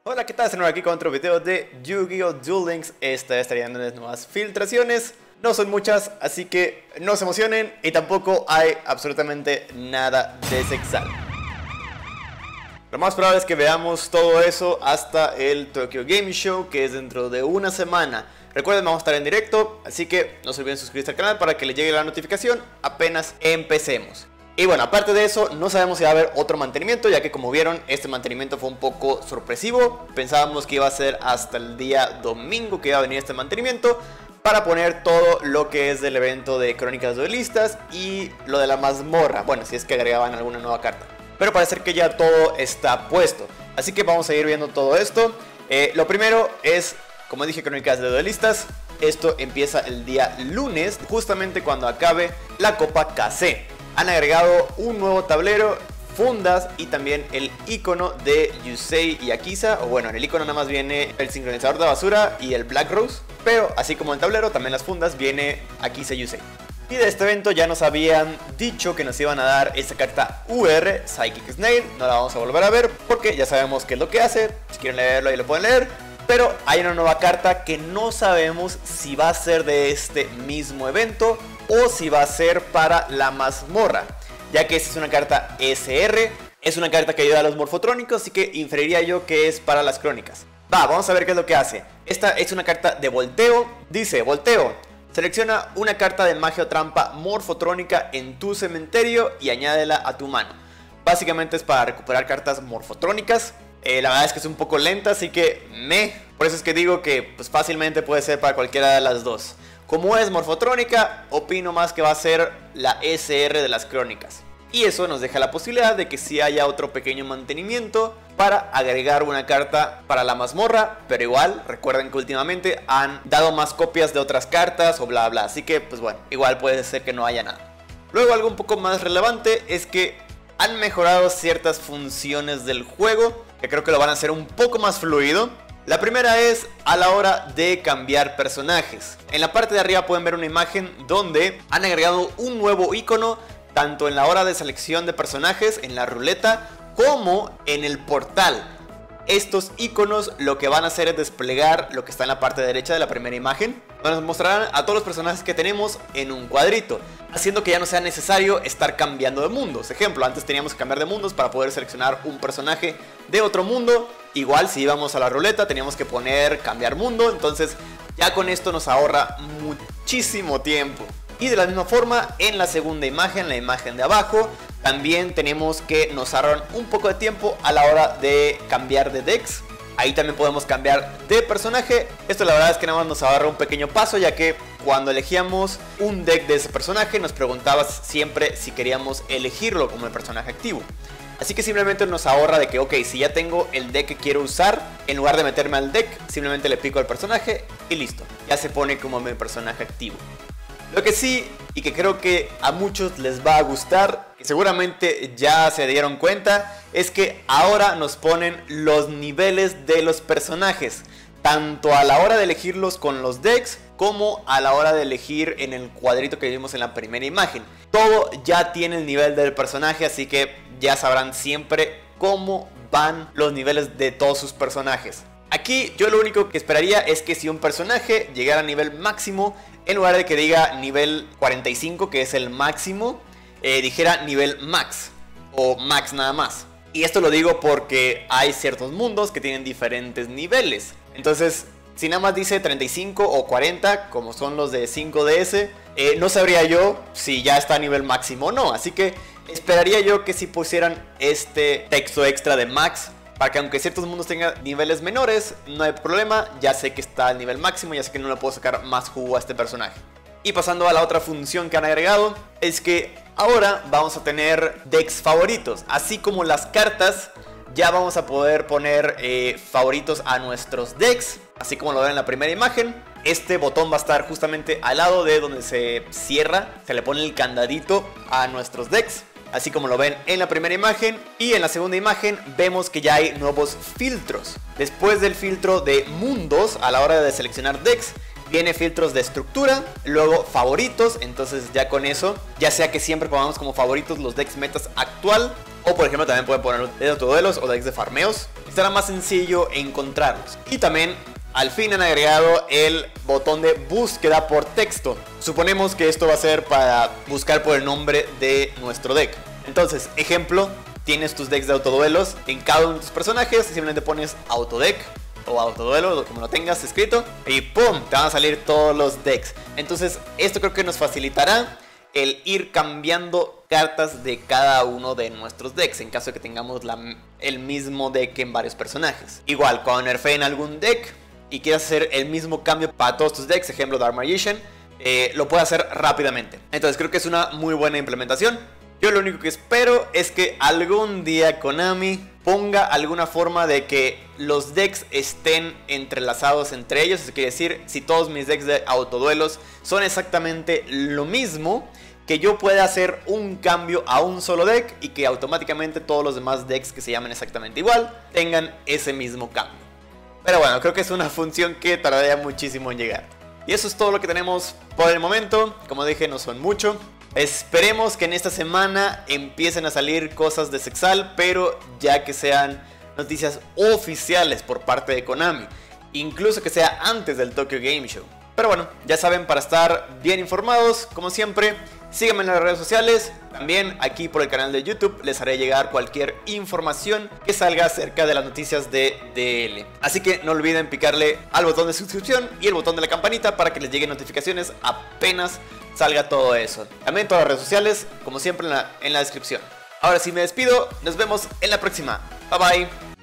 Hola, ¿qué tal? Estoy aquí con otro video de Yu-Gi-Oh! Duel Links. Esta estaría dando unas nuevas filtraciones. No son muchas, así que no se emocionen. Y tampoco hay absolutamente nada de sexual. Lo más probable es que veamos todo eso hasta el Tokyo Game Show, que es dentro de una semana. Recuerden, vamos a estar en directo, así que no se olviden suscribirse al canal para que les llegue la notificación apenas empecemos. Y bueno, aparte de eso, no sabemos si va a haber otro mantenimiento, ya que como vieron, este mantenimiento fue un poco sorpresivo. Pensábamos que iba a ser hasta el día domingo que iba a venir este mantenimiento, para poner todo lo que es del evento de Crónicas Duelistas y lo de la mazmorra. Bueno, si es que agregaban alguna nueva carta. Pero parece que ya todo está puesto. Así que vamos a ir viendo todo esto. Lo primero es, como dije, Crónicas de Duelistas. Esto empieza el día lunes, justamente cuando acabe la Copa KC. Han agregado un nuevo tablero, fundas y también el icono de Yusei y Akiza. O bueno, en el icono nada más viene el sincronizador de basura y el Black Rose. Pero así como en el tablero, también las fundas viene Akiza y Yusei. Y de este evento ya nos habían dicho que nos iban a dar esta carta UR, Psychic Snail. No la vamos a volver a ver porque ya sabemos qué es lo que hace. Si quieren leerlo ahí lo pueden leer. Pero hay una nueva carta que no sabemos si va a ser de este mismo evento o si va a ser para la mazmorra, ya que esta es una carta SR, es una carta que ayuda a los morfotrónicos, así que inferiría yo que es para las crónicas. Vamos a ver qué es lo que hace. Esta es una carta de volteo. Dice: volteo, selecciona una carta de magia o trampa morfotrónica en tu cementerio y añádela a tu mano. Básicamente es para recuperar cartas morfotrónicas. La verdad es que es un poco lenta, así que por eso es que digo que pues, fácilmente puede ser para cualquiera de las dos. Como es morfotrónica, opino más que va a ser la SR de las crónicas. Y eso nos deja la posibilidad de que sí haya otro pequeño mantenimiento para agregar una carta para la mazmorra. Pero igual, recuerden que últimamente han dado más copias de otras cartas o bla bla. Así que pues bueno, igual puede ser que no haya nada. Luego algo un poco más relevante es que han mejorado ciertas funciones del juego, que creo que lo van a hacer un poco más fluido. La primera es a la hora de cambiar personajes. En la parte de arriba pueden ver una imagen donde han agregado un nuevo icono, tanto en la hora de selección de personajes, en la ruleta, como en el portal. Estos iconos lo que van a hacer es desplegar lo que está en la parte derecha de la primera imagen, donde nos mostrarán a todos los personajes que tenemos en un cuadrito, haciendo que ya no sea necesario estar cambiando de mundos. Ejemplo, antes teníamos que cambiar de mundos para poder seleccionar un personaje de otro mundo. Igual si íbamos a la ruleta teníamos que poner cambiar mundo, entonces ya con esto nos ahorra muchísimo tiempo. Y de la misma forma en la segunda imagen, la imagen de abajo, también tenemos que nos ahorran un poco de tiempo a la hora de cambiar de decks. Ahí también podemos cambiar de personaje. Esto la verdad es que nada más nos ahorra un pequeño paso, ya que cuando elegíamos un deck de ese personaje nos preguntabas siempre si queríamos elegirlo como el personaje activo. Así que simplemente nos ahorra de que, ok, si ya tengo el deck que quiero usar, en lugar de meterme al deck, simplemente le pico al personaje y listo. Ya se pone como mi personaje activo. Lo que sí, y que creo que a muchos les va a gustar, que seguramente ya se dieron cuenta, es que ahora nos ponen los niveles de los personajes, tanto a la hora de elegirlos con los decks, como a la hora de elegir en el cuadrito que vimos en la primera imagen. Todo ya tiene el nivel del personaje, así que ya sabrán siempre cómo van los niveles de todos sus personajes. Aquí yo lo único que esperaría es que si un personaje llegara a nivel máximo, en lugar de que diga nivel 45, que es el máximo, dijera nivel max o max nada más. Y esto lo digo porque hay ciertos mundos que tienen diferentes niveles. Entonces, si nada más dice 35 o 40, como son los de 5DS, no sabría yo si ya está a nivel máximo o no. Así que esperaría yo que si pusieran este texto extra de max, para que aunque ciertos mundos tengan niveles menores, no hay problema, ya sé que está al nivel máximo, ya sé que no le puedo sacar más jugo a este personaje. Y pasando a la otra función que han agregado, es que ahora vamos a tener decks favoritos. Así como las cartas, ya vamos a poder poner favoritos a nuestros decks, así como lo ven en la primera imagen. Este botón va a estar justamente al lado de donde se cierra, se le pone el candadito a nuestros decks, así como lo ven en la primera imagen. Y en la segunda imagen vemos que ya hay nuevos filtros. Después del filtro de mundos, a la hora de seleccionar decks, viene filtros de estructura, luego favoritos. Entonces ya con eso, ya sea que siempre pongamos como favoritos los decks metas actual, o por ejemplo también pueden poner de autoduelos o decks de farmeos. será más sencillo encontrarlos. Y también al fin han agregado el botón de búsqueda por texto. Suponemos que esto va a ser para buscar por el nombre de nuestro deck. Entonces, ejemplo, tienes tus decks de autoduelos en cada uno de tus personajes, simplemente pones autodeck o autoduelo, como lo tengas escrito, y ¡pum! Te van a salir todos los decks. Entonces, esto creo que nos facilitará el ir cambiando cartas de cada uno de nuestros decks en caso de que tengamos el mismo deck en varios personajes. Igual, cuando nerfeen algún deck y quieras hacer el mismo cambio para todos tus decks, ejemplo Dark Magician, lo puedes hacer rápidamente. Entonces creo que es una muy buena implementación. Yo lo único que espero es que algún día Konami ponga alguna forma de que los decks estén entrelazados entre ellos. Eso quiere decir, si todos mis decks de autoduelos son exactamente lo mismo, que yo pueda hacer un cambio a un solo deck y que automáticamente todos los demás decks que se llamen exactamente igual tengan ese mismo cambio. Pero bueno, creo que es una función que tardaría muchísimo en llegar. Y eso es todo lo que tenemos por el momento. Como dije, no son mucho. Esperemos que en esta semana empiecen a salir cosas de Zexal, pero ya que sean noticias oficiales por parte de Konami. Incluso que sea antes del Tokyo Game Show. Pero bueno, ya saben, para estar bien informados, como siempre, síganme en las redes sociales. También aquí por el canal de YouTube les haré llegar cualquier información que salga acerca de las noticias de DL. Así que no olviden picarle al botón de suscripción y el botón de la campanita para que les lleguen notificaciones apenas salga todo eso. También todas las redes sociales, como siempre, en la descripción. Ahora sí me despido, nos vemos en la próxima. Bye bye.